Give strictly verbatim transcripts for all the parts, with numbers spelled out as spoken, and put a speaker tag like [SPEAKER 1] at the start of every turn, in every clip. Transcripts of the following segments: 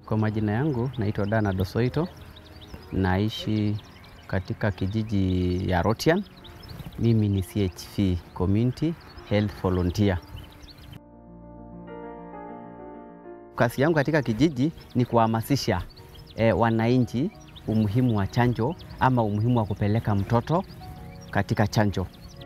[SPEAKER 1] Kwa majina yangu naitwa Dana Dosoito, naishi katika kijiji ya Rotian. Mimi ni C H V Community Health Volunteer. Kazi yangu katika kijiji ni kuhamasisha e, wananchi umuhimu wa chanjo ama umuhimu wa kupeleka mtoto katika chanjo.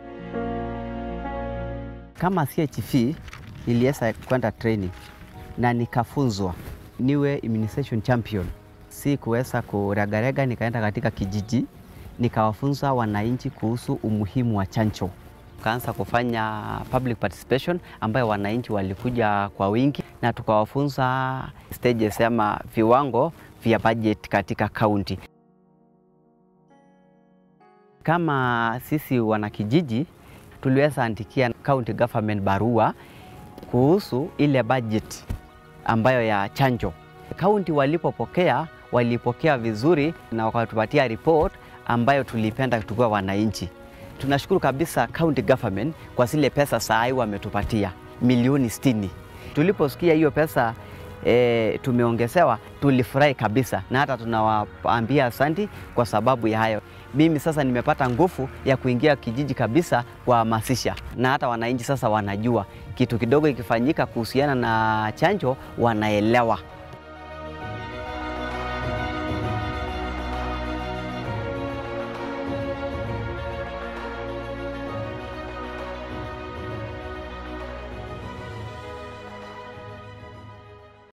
[SPEAKER 1] Kama C H V niliweza kwenda training na nikafunzwa niwe immunization champion. Si kuweza kuregarega, nikaenda katika kijiji nikawafunza wananchi kuhusu umuhimu wa chanjo. Kaanza kufanya public participation ambayo wananchi walikuja kwa wingi na tukawafunza stages ama viwango vya budget katika county. Kama sisi wanakijiji tuliweza andikia county government barua kuhusu ile budget ambayo ya chanjo. County walipopokea, walipokea vizuri na wakatupatia report ambayo tulipenda kutukua wananchi. Tunashukuru kabisa county government kwa zile pesa saa hii wametupatia milioni sitini. Tuliposikia hiyo pesa e, tumeongezewa, tulifurahi kabisa na hata tunawaambia asante kwa sababu ya hayo. Mimi sasa nimepata nguvu ya kuingia kijiji kabisa kuhamasisha, na hata wananchi sasa wanajua kitu kidogo ikifanyika kuhusiana na chanjo wanaelewa.